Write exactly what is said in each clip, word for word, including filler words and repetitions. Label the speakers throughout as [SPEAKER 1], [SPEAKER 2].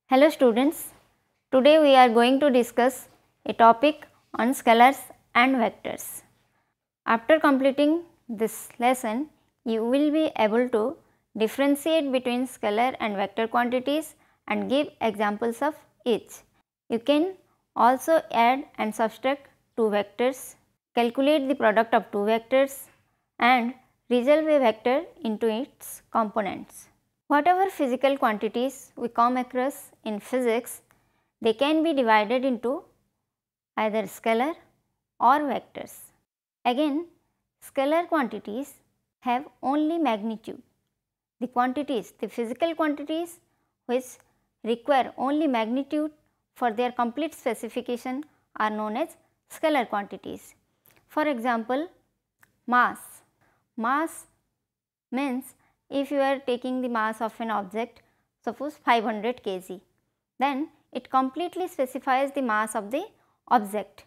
[SPEAKER 1] Hello students, today we are going to discuss a topic on scalars and vectors. After completing this lesson, you will be able to differentiate between scalar and vector quantities and give examples of each. You can also add and subtract two vectors, calculate the product of two vectors and resolve a vector into its components. Whatever physical quantities we come across in physics, they can be divided into either scalar or vectors. Again, scalar quantities have only magnitude. The quantities, the physical quantities which require only magnitude for their complete specification are known as scalar quantities. For example, mass. Mass means if you are taking the mass of an object, suppose five hundred kilograms, then it completely specifies the mass of the object.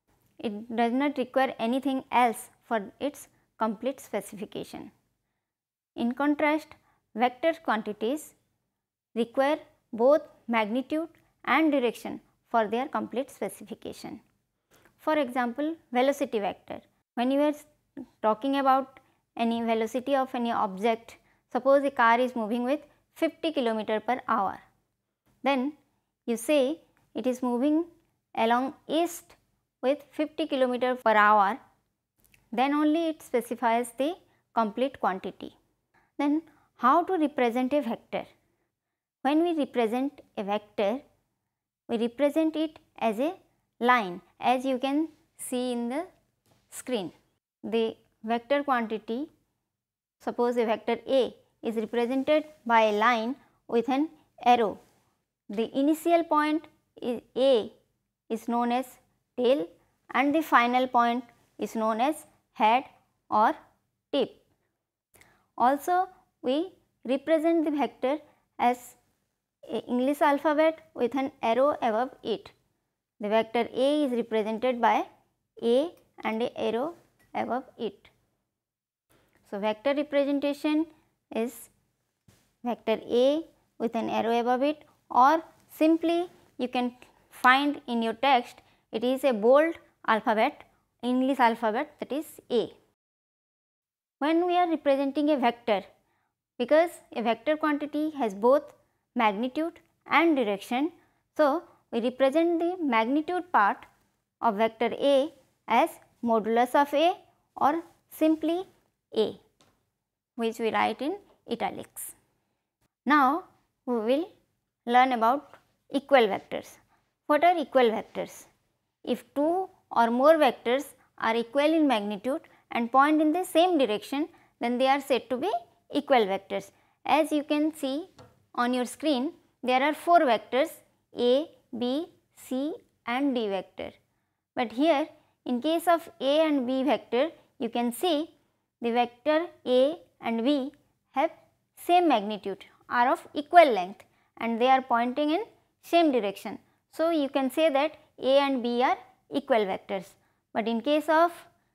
[SPEAKER 1] It does not require anything else for its complete specification. In contrast, vector quantities require both magnitude and direction for their complete specification. For example, velocity vector. When you are talking about any velocity of any object, suppose a car is moving with fifty kilometers per hour, then you say it is moving along east with fifty kilometers per hour, then only it specifies the complete quantity. Then how to represent a vector? When we represent a vector, we represent it as a line, as you can see in the screen. The vector quantity, suppose a vector A is represented by a line with an arrow. The initial point is A is known as tail and the final point is known as head or tip. Also, we represent the vector as a English alphabet with an arrow above it. The vector A is represented by A and a arrow above it. So, vector representation is vector A with an arrow above it, or simply you can find in your text it is a bold alphabet, English alphabet, that is A. When we are representing a vector, because a vector quantity has both magnitude and direction, so we represent the magnitude part of vector A as modulus of A or simply A, which we write in italics. Now, we will learn about equal vectors. What are equal vectors? If two or more vectors are equal in magnitude and point in the same direction, then they are said to be equal vectors. As you can see on your screen, there are four vectors A, B, C and D vector. But here in case of A and B vector, you can see the vector A and B have same magnitude, are of equal length and they are pointing in same direction. So, you can say that A and B are equal vectors. But in case of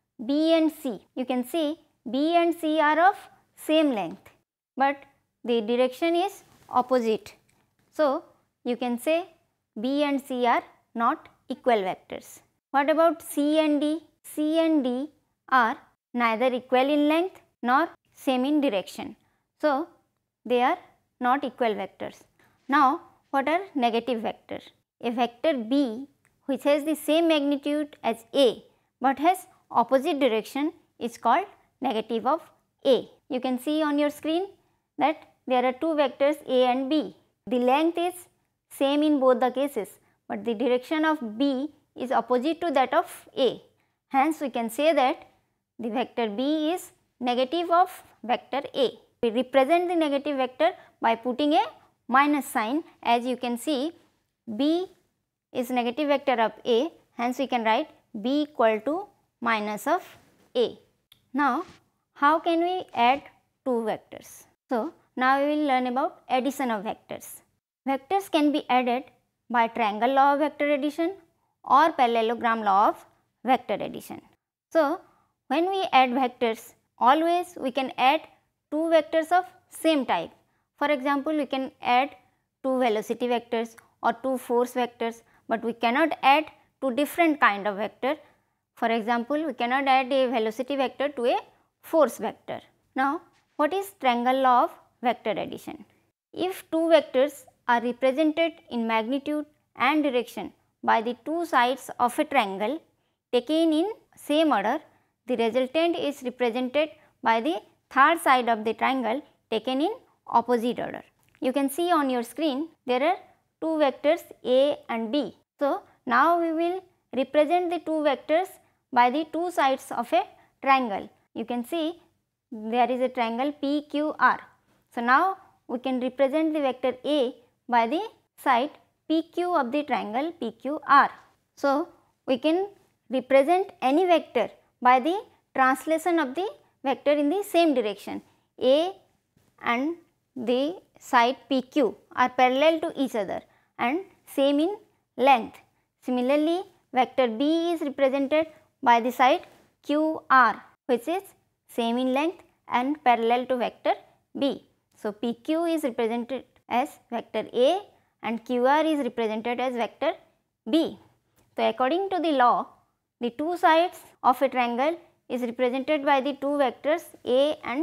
[SPEAKER 1] B and C, you can see B and C are of same length, but the direction is opposite. So, you can say B and C are not equal vectors. What about C and D? C and D are neither equal in length nor same in direction. So, they are not equal vectors. Now, what are negative vectors? A vector B which has the same magnitude as A but has opposite direction is called negative of A. You can see on your screen that there are two vectors A and B. The length is same in both the cases, but the direction of B is opposite to that of A. Hence, we can say that the vector B is negative of vector A. We represent the negative vector by putting a minus sign. As you can see, B is negative vector of A, hence we can write B equal to minus of A. Now, how can we add two vectors? So, now we will learn about addition of vectors. Vectors can be added by triangle law of vector addition or parallelogram law of vector addition. So, when we add vectors, always we can add two vectors of same type. For example, we can add two velocity vectors or two force vectors, but we cannot add two different kind of vector. For example, we cannot add a velocity vector to a force vector. Now, what is triangle law of vector addition? If two vectors are represented in magnitude and direction by the two sides of a triangle taken in same order, the resultant is represented by the third side of the triangle taken in opposite order. You can see on your screen there are two vectors A and B. So, now we will represent the two vectors by the two sides of a triangle. You can see there is a triangle P Q R. So, now we can represent the vector A by the side P Q of the triangle P Q R. So, we can represent any vector by the translation of the vector in the same direction. A and the side P Q are parallel to each other and same in length. Similarly, vector B is represented by the side Q R, which is same in length and parallel to vector B. So, P Q is represented as vector A and Q R is represented as vector B. So, according to the law, the two sides of a triangle is represented by the two vectors A and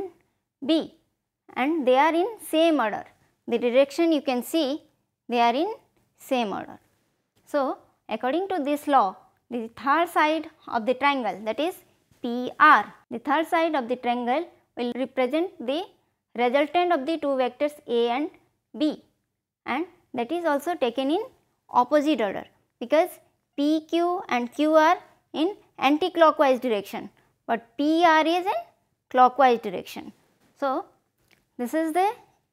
[SPEAKER 1] B, and they are in same order. The direction you can see they are in same order. So, according to this law, the third side of the triangle, that is P R, the third side of the triangle will represent the resultant of the two vectors A and B, and that is also taken in opposite order, because P Q and Q are in anti-clockwise direction, but P R is in clockwise direction. So, this is the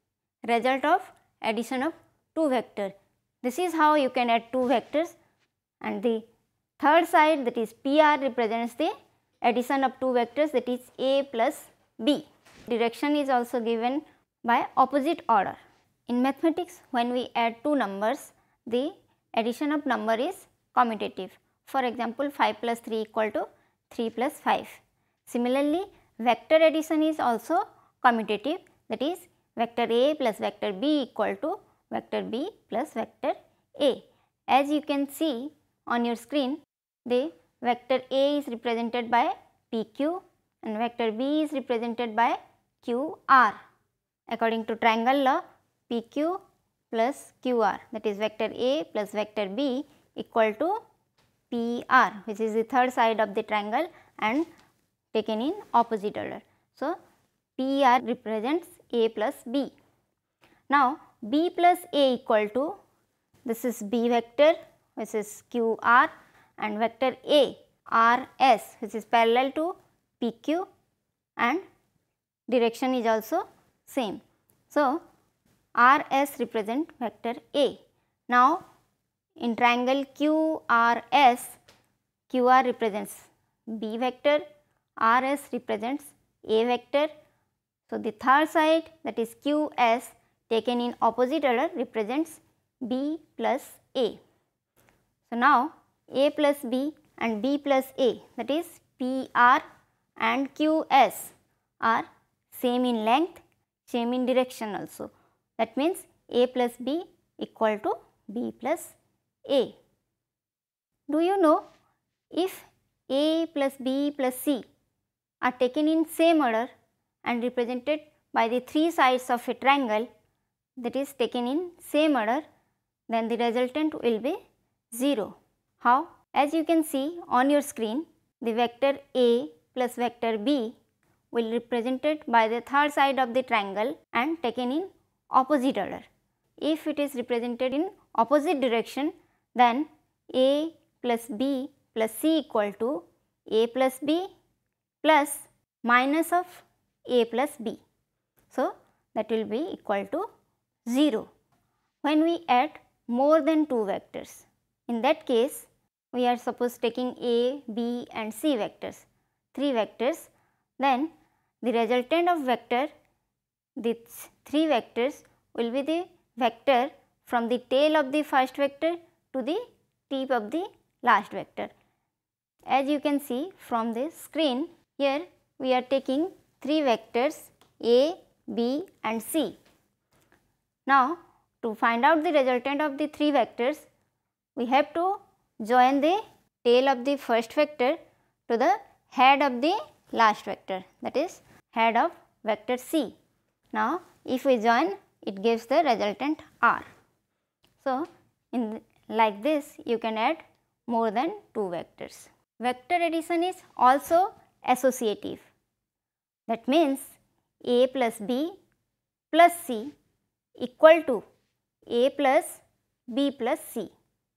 [SPEAKER 1] result of addition of two vectors. This is how you can add two vectors, and the third side, that is P R, represents the addition of two vectors, that is A plus B. Direction is also given by opposite order. In mathematics, when we add two numbers, the addition of number is commutative. For example, five plus three equal to three plus five. Similarly, vector addition is also commutative, that is vector A plus vector B equal to vector B plus vector A. As you can see on your screen, the vector A is represented by P Q and vector B is represented by Q R. According to triangle law, P Q plus Q R, that is vector A plus vector B equal to P R, which is the third side of the triangle and taken in opposite order. So, P R represents A plus B. Now, B plus A equal to, this is B vector, which is Q R, and vector A R S, which is parallel to P Q and direction is also same. So, R S represent vector A. Now, in triangle Q R S, Q R represents B vector, R S represents A vector. So, the third side, that is Q S, taken in opposite order, represents B plus A. So, now A plus B and B plus A, that is P R and Q S, are same in length, same in direction also. That means A plus B equal to B plus A. Do you know, if A plus B plus C are taken in same order and represented by the three sides of a triangle, that is taken in same order, then the resultant will be zero. How? As you can see on your screen, the vector A plus vector B will be represented by the third side of the triangle and taken in opposite order. If it is represented in opposite direction, then A plus B plus C equal to A plus B plus minus of A plus B. So, that will be equal to zero. When we add more than two vectors, in that case, we are suppose taking A, B and C vectors, three vectors, then the resultant of vector, these three vectors will be the vector from the tail of the first vector to the tip of the last vector. As you can see from the screen, here we are taking three vectors A, B and C. Now, to find out the resultant of the three vectors, we have to join the tail of the first vector to the head of the last vector, that is head of vector C. Now, if we join, it gives the resultant R. So, in like this you can add more than two vectors. Vector addition is also associative. That means A plus B plus C equal to A plus B plus C.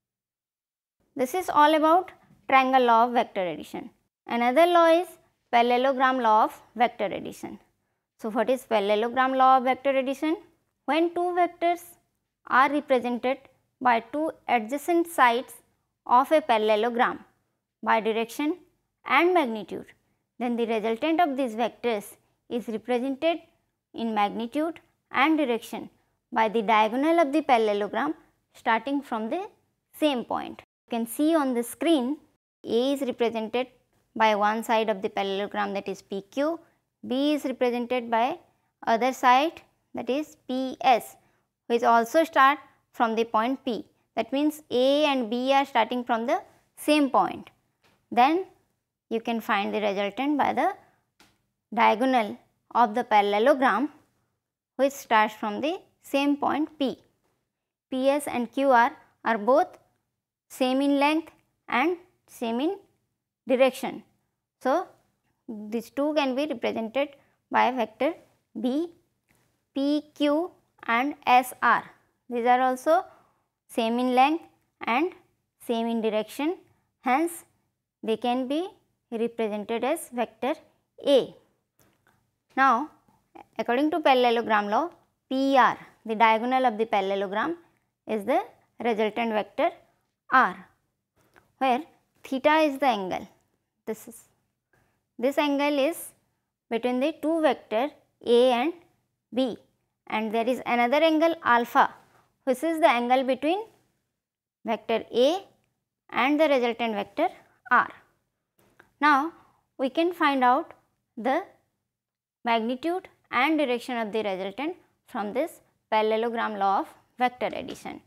[SPEAKER 1] This is all about triangle law of vector addition. Another law is parallelogram law of vector addition. So, what is parallelogram law of vector addition? When two vectors are represented by two adjacent sides of a parallelogram by direction and magnitude, then the resultant of these vectors is represented in magnitude and direction by the diagonal of the parallelogram starting from the same point. You can see on the screen, A is represented by one side of the parallelogram, that is P Q, B is represented by other side, that is P S, which also start from the point P. That means A and B are starting from the same point. Then you can find the resultant by the diagonal of the parallelogram which starts from the same point P. P S and Q R are both same in length and same in direction. So, these two can be represented by vector B, P, Q and S R. These are also same in length and same in direction, hence they can be represented as vector A. Now, according to parallelogram law, P R, the diagonal of the parallelogram, is the resultant vector R, where theta is the angle. This is this angle is between the two vector A and B, and there is another angle alpha, which is the angle between vector A and the resultant vector R. Now, we can find out the magnitude and direction of the resultant from this parallelogram law of vector addition.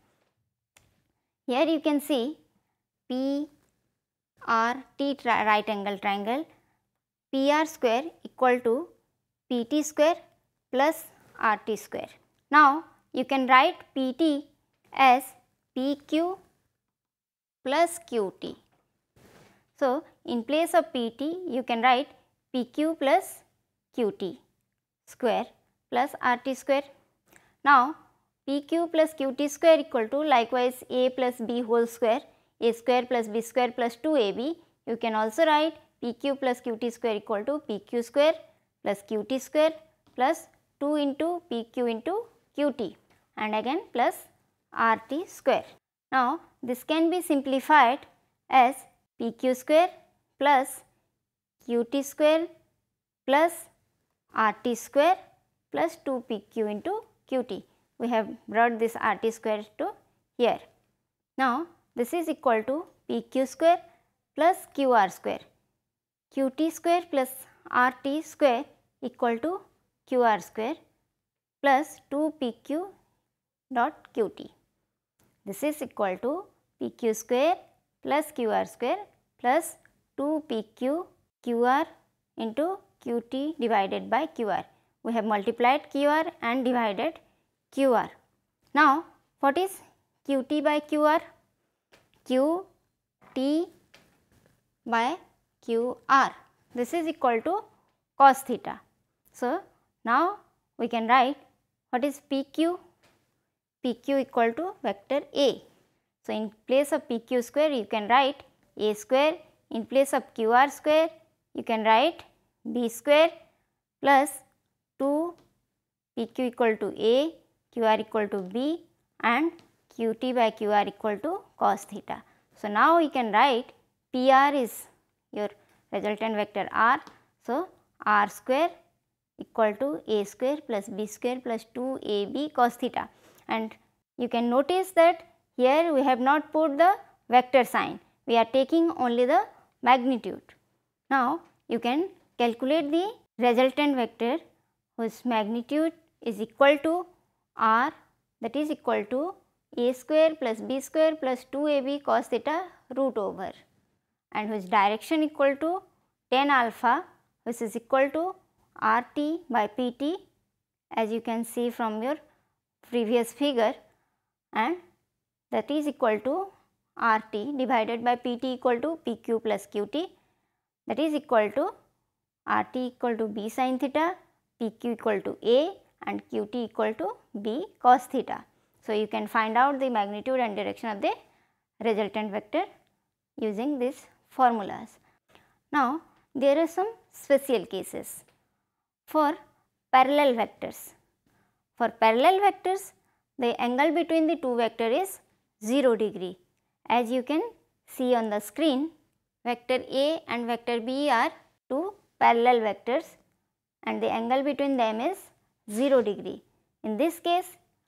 [SPEAKER 1] Here you can see P R T right angle triangle, P R square equal to P T square plus R T square. Now, you can write P T as P Q plus Q T. So, in place of P T, you can write P Q plus Q T square plus R T square. Now, P Q plus Q T square equal to likewise A plus B whole square, A square plus B square plus two A B. You can also write P Q plus Q T square equal to P Q square plus Q T square plus two into P Q into Q T and again plus R T square. Now, this can be simplified as P Q square plus Q T square plus R T square plus two P Q into Q T. We have brought this R T square to here. Now, this is equal to P Q square plus Q R square. Q T square plus R T square equal to Q R square plus two P Q dot Q T. This is equal to P Q square plus Q R square plus two P Q Q R into Q T divided by Q R. We have multiplied Q R and divided Q R. Now, what is Q T by Q R? Q T by Q R. This is equal to cos theta. So, now we can write what is P Q? P Q equal to vector A. So, in place of P Q square you can write A square, in place of Q R square you can write B square plus two P Q equal to A, Q R equal to B and Q T by Q R equal to cos theta. So, now we can write P R is your resultant vector R. So, R square equal to A square plus B square plus two A B cos theta, and you can notice that here we have not put the vector sign, we are taking only the magnitude. Now, you can calculate the resultant vector whose magnitude is equal to R that is equal to a square plus b square plus two a b cos theta root over, and whose direction equal to tan alpha, which is equal to rt by pt, as you can see from your previous figure, and that is equal to rt divided by pt equal to pq plus qt, that is equal to rt equal to b sin theta, pq equal to a, and qt equal to b cos theta. So, you can find out the magnitude and direction of the resultant vector using these formulas. Now, there are some special cases for parallel vectors. For parallel vectors, the angle between the two vectors is zero degree. As you can see on the screen, vector A and vector B are two parallel vectors and the angle between them is zero degree. In this case,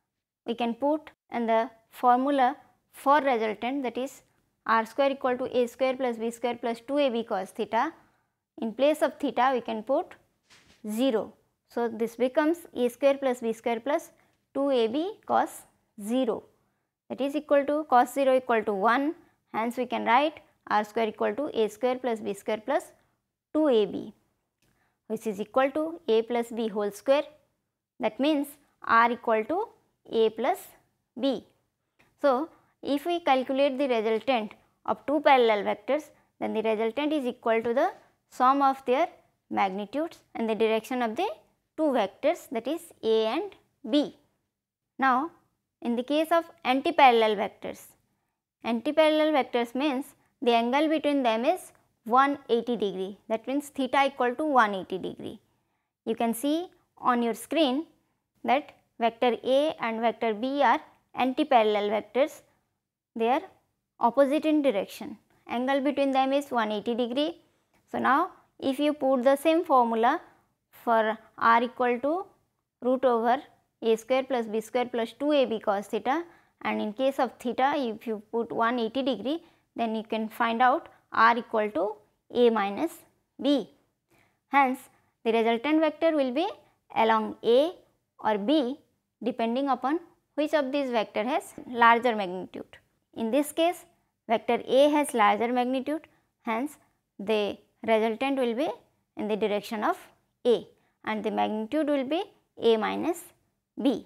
[SPEAKER 1] we can put in the formula for resultant, that is r square equal to a square plus b square plus two a b cos theta. In place of theta, we can put zero. So, this becomes a square plus b square plus two a b cos zero, that is equal to cos zero equal to one. Hence, we can write r square equal to a square plus b square plus two a b, which is equal to a plus b whole square. That means r equal to a plus b. So, if we calculate the resultant of two parallel vectors, then the resultant is equal to the sum of their magnitudes and the direction of the two vectors, that is a and b. Now, in the case of antiparallel vectors, antiparallel vectors means the angle between them is one hundred eighty degree, that means theta equal to one hundred eighty degree. You can see on your screen that vector A and vector B are antiparallel vectors, they are opposite in direction, angle between them is one hundred eighty degree. So, now if you put the same formula for r equal to root over a square plus b square plus two a b cos theta, and in case of theta if you put one hundred eighty degree, then you can find out r equal to a minus b. Hence, the resultant vector will be along a or b depending upon which of these vector has larger magnitude. In this case, vector A has larger magnitude, hence the resultant will be in the direction of A and the magnitude will be A minus B.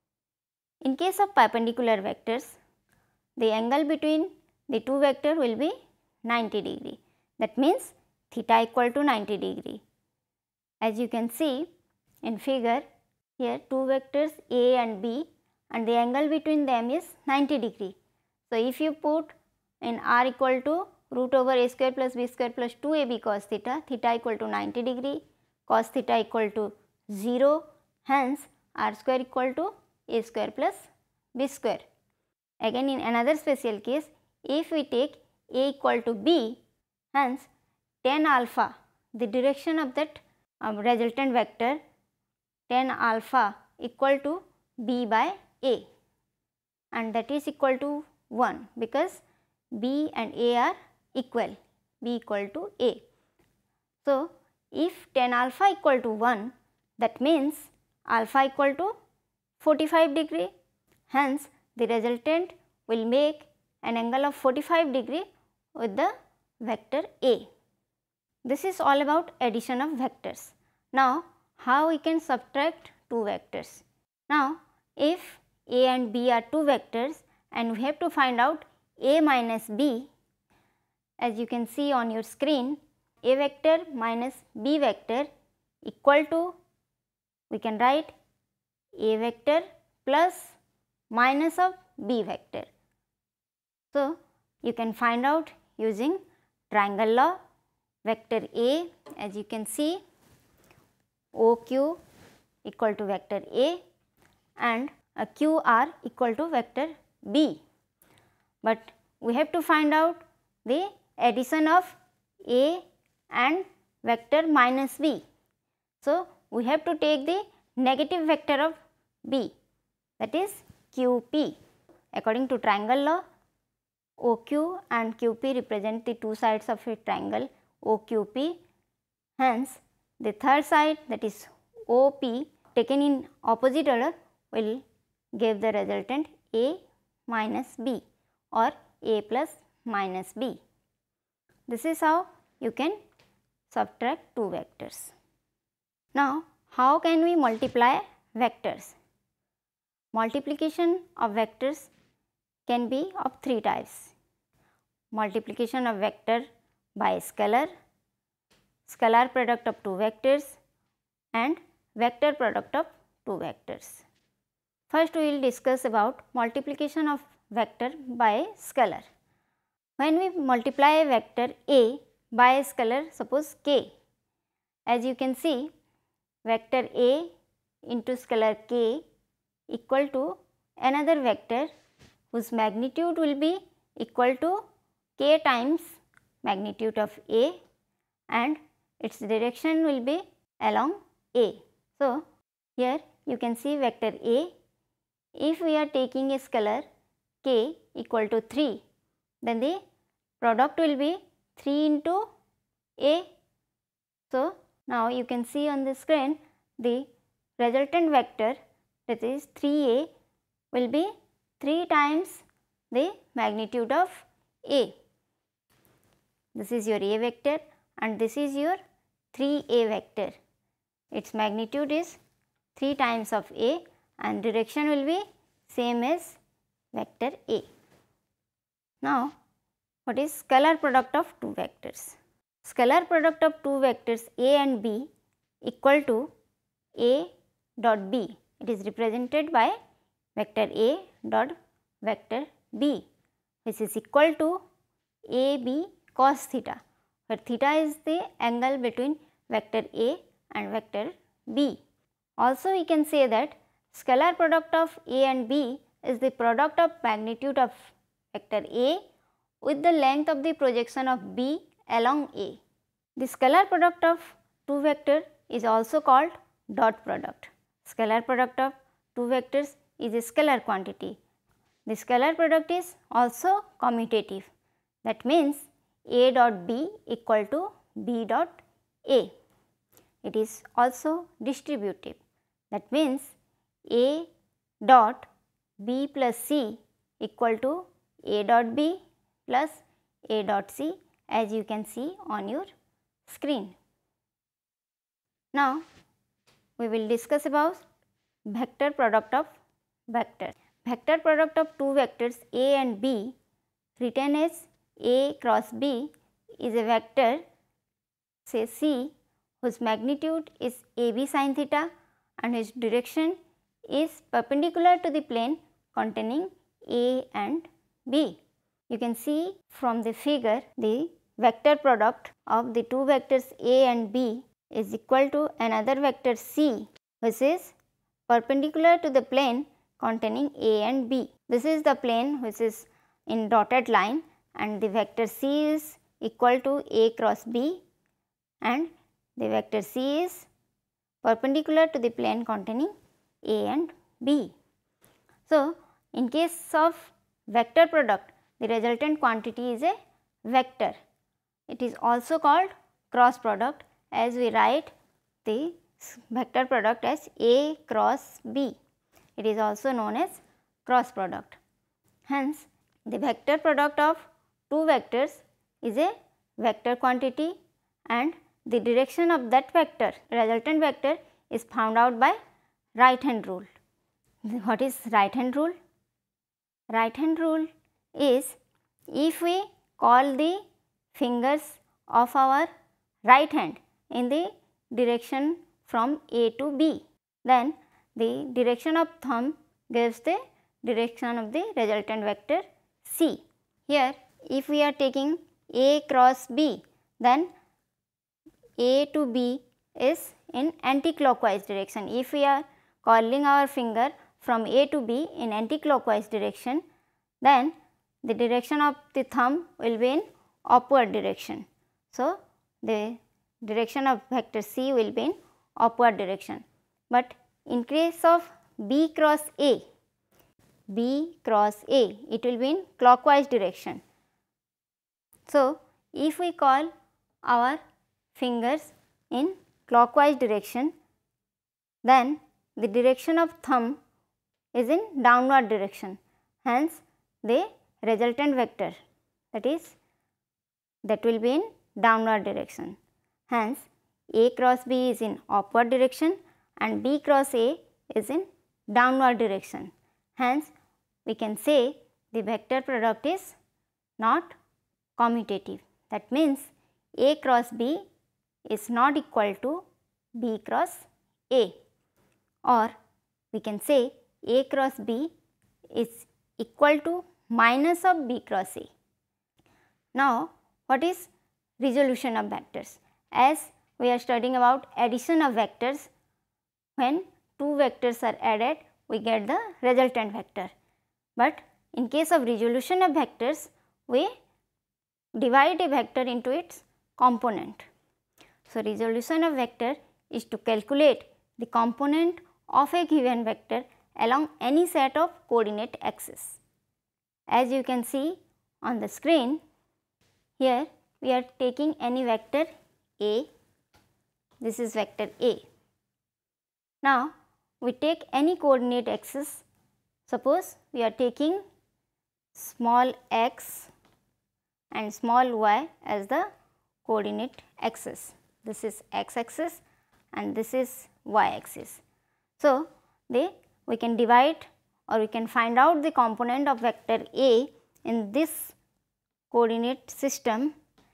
[SPEAKER 1] In case of perpendicular vectors, the angle between the two vectors will be ninety degree. That means theta equal to ninety degree. As you can see in figure, here two vectors A and B and the angle between them is ninety degree. So, if you put in r equal to root over a square plus b square plus two a b cos theta, theta equal to ninety degree, cos theta equal to zero, hence r square equal to a square plus b square. Again, in another special case, if we take a equal to b, hence tan alpha, the direction of that um, resultant vector, tan alpha equal to b by a, and that is equal to one because b and a are equal, b equal to a. So, if tan alpha equal to one, that means alpha equal to forty-five degree, hence the resultant will make an angle of forty-five degree with the vector A. This is all about addition of vectors. Now, how we can subtract two vectors? Now, if A and B are two vectors and we have to find out A minus B, as you can see on your screen, A vector minus B vector equal to, we can write A vector plus minus of B vector. So, you can find out using triangle law. Vector A, as you can see, O Q equal to vector A and a Q R equal to vector B. But we have to find out the addition of A and vector minus B. So, we have to take the negative vector of B, that is Q P. According to triangle law, O Q and Q P represent the two sides of a triangle O Q P. Hence, the third side, that is O P, taken in opposite order will gave the resultant A minus B or A plus minus B. This is how you can subtract two vectors. Now, how can we multiply vectors? Multiplication of vectors can be of three types. Multiplication of vector by scalar, scalar product of two vectors, and vector product of two vectors. First, we will discuss about multiplication of vector by scalar. When we multiply a vector A by a scalar, suppose k, as you can see, vector A into scalar k equal to another vector whose magnitude will be equal to k times magnitude of A and its direction will be along A. So, here you can see vector A. If we are taking a scalar k equal to three, then the product will be three into A. So, now you can see on the screen the resultant vector, that is three A, will be three times the magnitude of A. This is your A vector and this is your three A vector. Its magnitude is three times of A and direction will be same as vector A. Now, what is scalar product of two vectors? Scalar product of two vectors A and B equal to A dot B. It is represented by vector A dot vector B, which is equal to A B cos theta, where theta is the angle between vector A and vector B. Also, we can say that scalar product of A and B is the product of magnitude of vector A with the length of the projection of B along A. The scalar product of two vectors is also called dot product. Scalar product of two vectors is a scalar quantity. The scalar product is also commutative. That means A dot B equal to B dot A. It is also distributive. That means A dot B plus C equal to A dot B plus A dot C, as you can see on your screen. Now, we will discuss about vector product of vectors. Vector product of two vectors A and B written as A cross B is a vector, say C, whose magnitude is A B sin theta and whose direction is perpendicular to the plane containing A and B. You can see from the figure the vector product of the two vectors A and B is equal to another vector C, which is perpendicular to the plane containing A and B. This is the plane which is in dotted line and the vector C is equal to A cross B and the vector C is perpendicular to the plane containing A and B. So, in case of vector product, the resultant quantity is a vector. It is also called cross product, as we write the vector product as A cross B. It is also known as cross product. Hence, the vector product of two vectors is a vector quantity and the direction of that vector, resultant vector, is found out by right hand rule. What is right hand rule? Right hand rule is, if we call the fingers of our right hand in the direction from A to B, then the direction of thumb gives the direction of the resultant vector C. Here, if we are taking A cross B, then A to B is in anti-clockwise direction. If we are calling our finger from A to B in anti-clockwise direction, then the direction of the thumb will be in upward direction. So, the direction of vector C will be in upward direction. But in case of B cross A, B cross A, it will be in clockwise direction. So, if we call our fingers in clockwise direction, then the direction of thumb is in downward direction. Hence, the resultant vector, that is, that will be in downward direction. Hence, A cross B is in upward direction and B cross A is in downward direction. Hence, we can say the vector product is not commutative. That means, A cross B is not equal to B cross A, or we can say A cross B is equal to minus of B cross A. Now, what is resolution of vectors? As we are studying about addition of vectors, when two vectors are added, we get the resultant vector. But in case of resolution of vectors, we divide a vector into its component. So, resolution of vector is to calculate the component of a given vector along any set of coordinate axes. As you can see on the screen, here we are taking any vector A, this is vector A. Now, we take any coordinate axis. Suppose we are taking small x and small y as the coordinate axis. This is x axis and this is y axis. So, they we can divide or we can find out the component of vector A in this coordinate system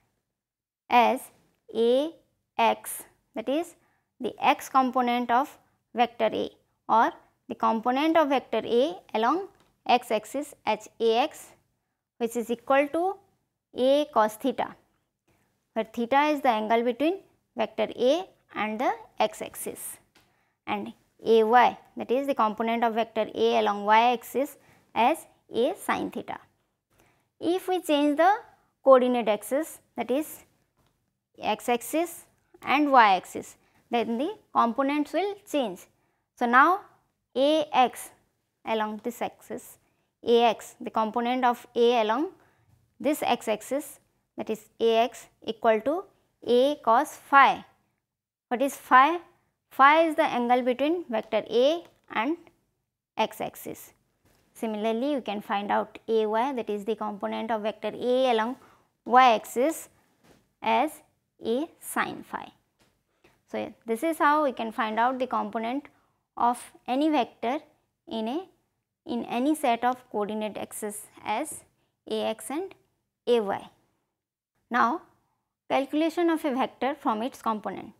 [SPEAKER 1] as A x, that is the x component of vector A, or the component of vector A along x axis as A x, which is equal to A cos theta, where theta is the angle between vector A and the x axis, and A y, that is the component of vector A along y axis as A sin theta. If we change the coordinate axis, that is x axis and y axis, then the components will change. So, now A x along this axis, A x, the component of A along this x axis, that is A x equal to A cos phi. What is phi? Phi is the angle between vector A and x axis. Similarly, you can find out A y, that is the component of vector A along y axis as A sin phi. So, this is how we can find out the component of any vector in a in any set of coordinate axes as A x and A y. Now, calculation of a vector from its component.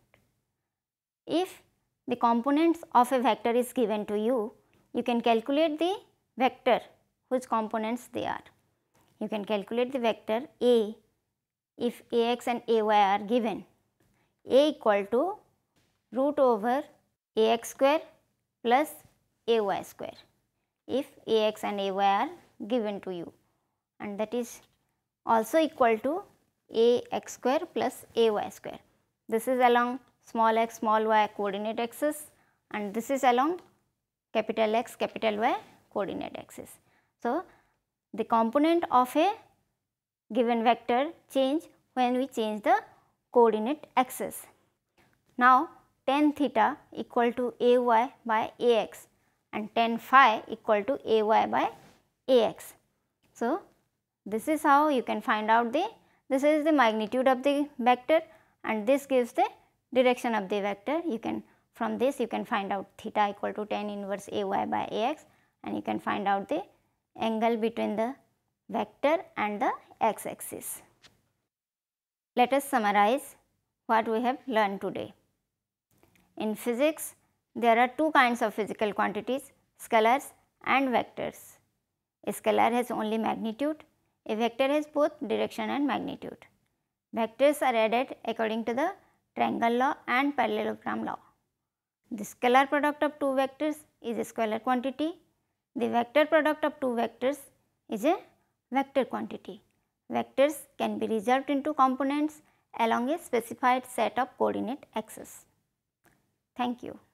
[SPEAKER 1] If the components of a vector is given to you, you can calculate the vector whose components they are. You can calculate the vector A if A x and A y are given. A equal to root over A x square plus A y square if A x and A y are given to you, and that is also equal to A x square plus A y square. This is along small x small y coordinate axis and this is along capital X capital Y coordinate axis. So, the component of a given vector change when we change the coordinate axis. Now, tan theta equal to A y by A x and tan phi equal to A y by A x. So, this is how you can find out the, this is the magnitude of the vector and this gives the direction of the vector. You can, from this you can find out theta equal to tan inverse A y by A x, and you can find out the angle between the vector and the x axis. Let us summarize what we have learned today. In physics, there are two kinds of physical quantities, scalars and vectors. A scalar has only magnitude, a vector has both direction and magnitude. Vectors are added according to the triangle law and parallelogram law. The scalar product of two vectors is a scalar quantity. The vector product of two vectors is a vector quantity. Vectors can be resolved into components along a specified set of coordinate axes. Thank you.